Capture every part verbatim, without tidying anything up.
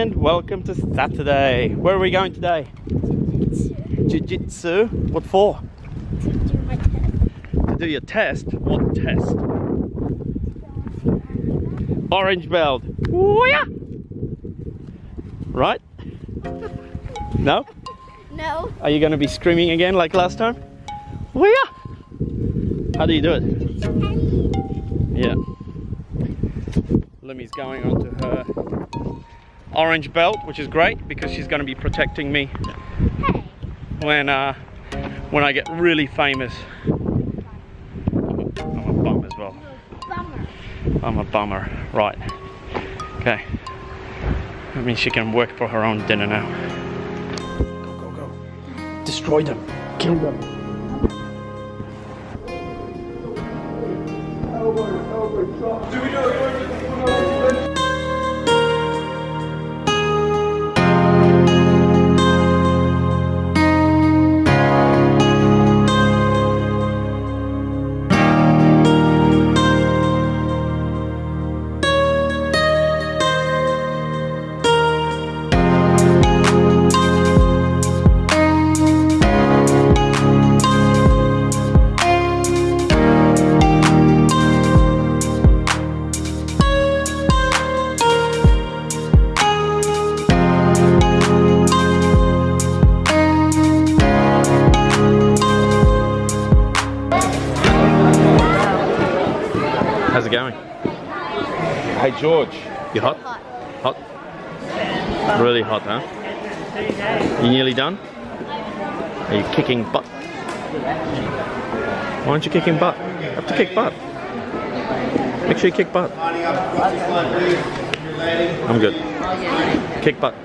And welcome to Saturday. Where are we going today? Jiu-jitsu. What for? To do my test. To do your test? What test? Orange belt. Woo-yah! Right? No? No. Are you going to be screaming again like last time? Woo-yah! How do you do it? Yeah. Limmy's going on to her orange belt, which is great because she's going to be protecting me Hey. when uh, when I get really famous. I'm a bum as well. Bummer. I'm a bummer. Right. Okay. That means she can work for her own dinner now. Go, go, go. Destroy them. Kill them. Do we know? How's it going? Hey George, you hot? Hot. Hot? Really hot, huh? You nearly done? Are you kicking butt? Why aren't you kicking butt? You have to kick butt. Make sure you kick butt. I'm good. Kick butt.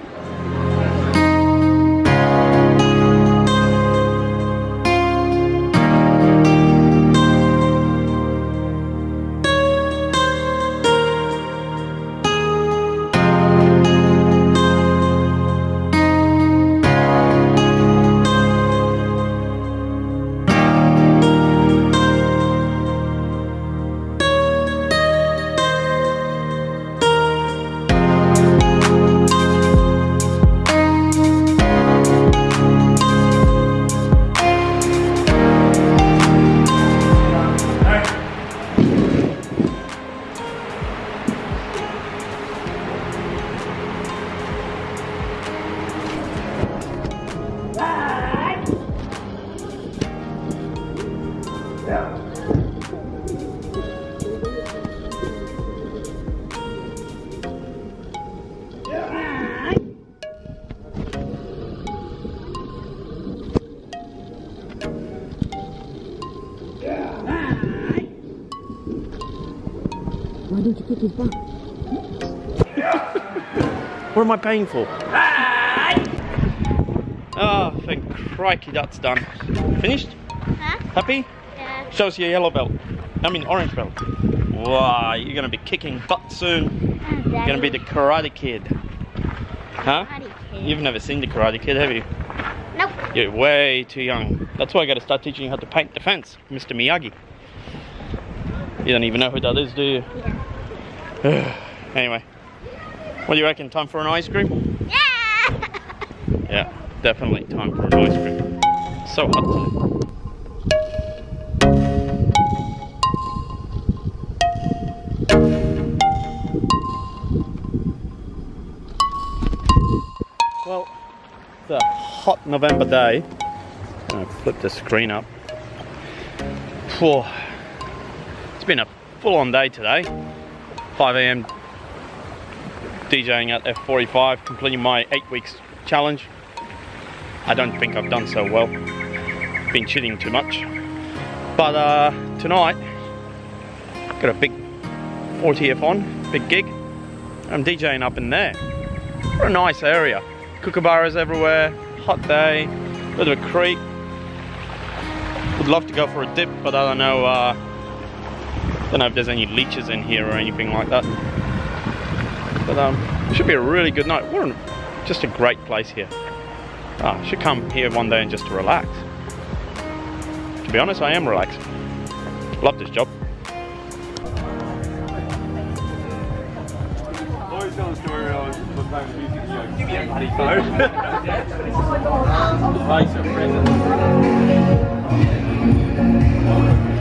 Why don't you kick his butt? What am I paying for? Oh, thank crikey, that's done. Finished? Huh? Happy? Yeah. Show us your yellow belt. I mean orange belt. Wow, you're gonna be kicking butt soon. You're gonna be the Karate Kid. Huh? Karate Kid. You've never seen the Karate Kid, have you? Nope. You're way too young. That's why I gotta start teaching you how to paint the fence, Mister Miyagi. You don't even know who that is, do you? Yeah. Anyway, what do you reckon? Time for an ice cream? Yeah. Yeah, definitely time for an ice cream. It's so hot today. Well, it's a hot November day. I'm gonna flip the screen up. Whew. It's been a full-on day today. five A M DJing at F forty-five, completing my eight weeks challenge. I don't think I've done so well. Been cheating too much. But uh, tonight, got a big forty F on, big gig. I'm DJing up in there. What a nice area. Kookaburras everywhere, hot day, bit of a creek. Would love to go for a dip, but I don't know. Uh, don't know if there's any leeches in here or anything like that. But um, it should be a really good night. What a, just a great place here. Ah, I should come here one day and just to relax. To be honest, I am relaxing. Love this job. Always tell the story. I was Give me a bloody phone. Nice present.